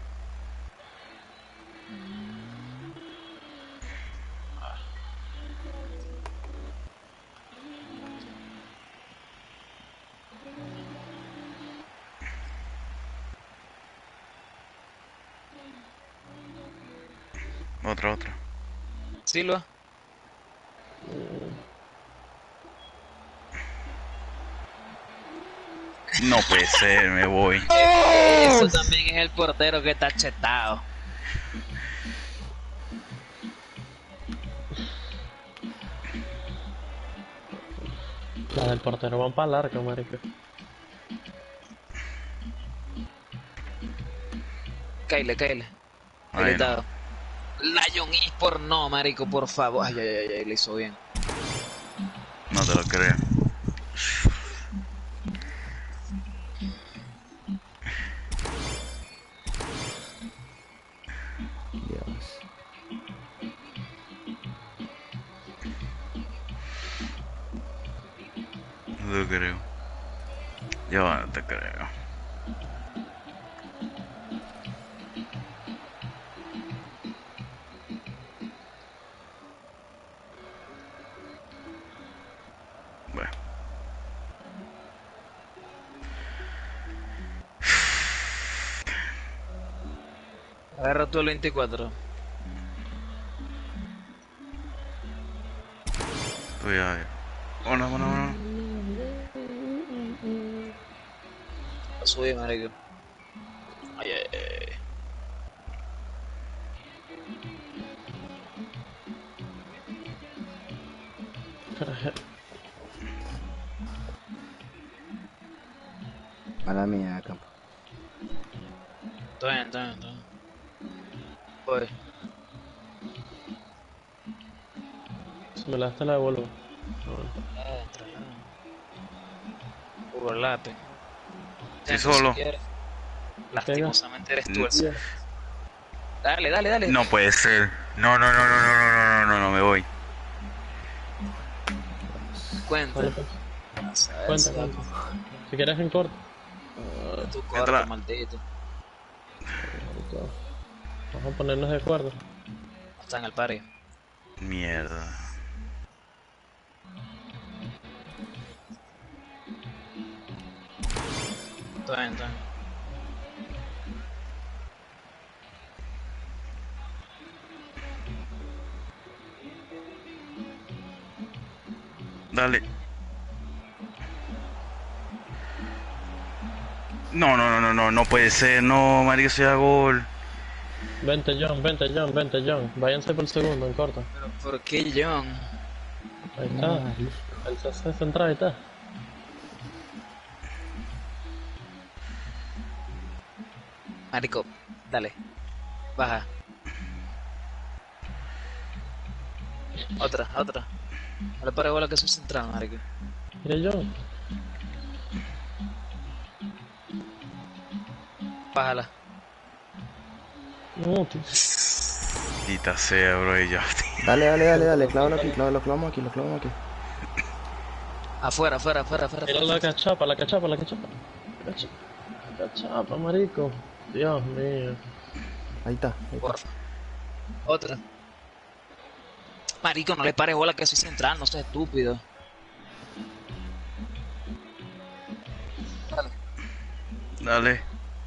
Otra, otra. Silva. No puede ser, me voy. Eso también es el portero que está chetado. Las del portero van para larga, marico. Caile, caile. Ay, Habilitado. Lion Esport no, marico, por favor. Ay, ay, ay, ay, le hizo bien. no te lo creo. Dios. No te lo creo. Yo no te creo. Bueno. Agarra tú el veinticuatro. Estoy ahí. Bueno, bueno, bueno. Lo subí, marico. Ay, ay, ay. Mala mía, campo. Está bien, está bien, está bien. Voy. Si me la das te la devuelvo. Ah, entra, ah. Overlapping. Sí, Dentro, solo. si quieres. Lastimosamente eres tú el Mm. C. Dale, dale, dale. No puede ser. No, no, no, no, no, no, no, no, no, me voy. Cuenta. Vale, pues. Vas a ver, Cuenta, saco. cuenta. Si quieres en corto. Tu Entra. corto, maldito. Marico. Vamos a ponernos de acuerdo. Está en el party. Mierda. Está bien, está bien. Dale. No, no, no, no, no, no puede ser. No, marico, sea gol. Vente John, vente John, vente John. Váyanse por el segundo en corto. Pero ¿por qué John? Ahí está. El C C central, ahí está. Marico, dale. Baja. Otra, otra. No le pare bola que soy central, marico. Mira John. Bájala. No, tío. Maldita sea, bro, y yo. Dale, dale, dale, dale. Clávalo aquí, clávalo, lo clavamos aquí, lo clavamos aquí. Afuera, afuera, afuera, afuera. Mira afuera. la cachapa, la cachapa, la cachapa. La cachapa, la cachapa, marico. Dios mío. Ahí está. Ahí está. Porfa. Otra. Marico, no le pare bola que soy central, no seas estúpido. Dale. Dale.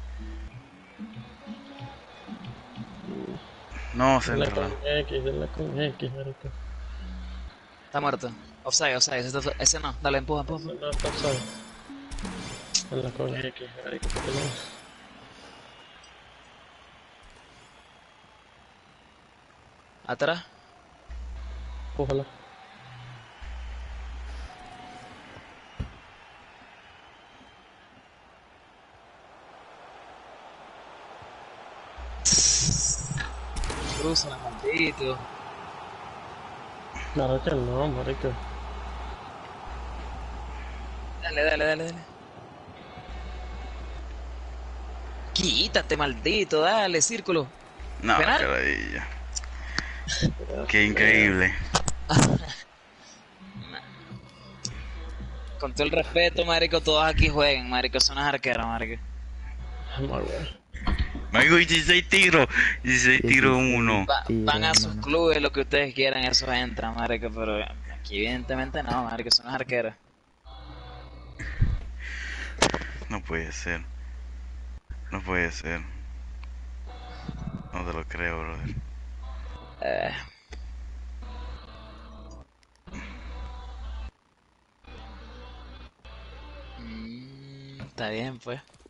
No, Denle central. con X, denle con X, marico. Está muerto. Offside, offside. Ese, ese no. Dale, empuja, empuja. No, está offside. Denle con X, marico. ¿Por qué no? Atrás. Pújala. Cruza, maldito. Claro que no, marico. Dale, dale, dale, dale. Quítate, maldito, dale, círculo. No, ¿Penal? caradilla. Qué increíble. Con todo el respeto, marico, todos aquí jueguen, marico, son las arqueras, marico. Muy bueno. Marico, dieciséis tiros. dieciséis tiros uno. Va- Sí, van a hermano. sus clubes, lo que ustedes quieran, eso entra, marico, pero aquí evidentemente no, marico, son las arqueras. No puede ser. No puede ser. No te lo creo, brother. Eh. Mm, está bien, pues.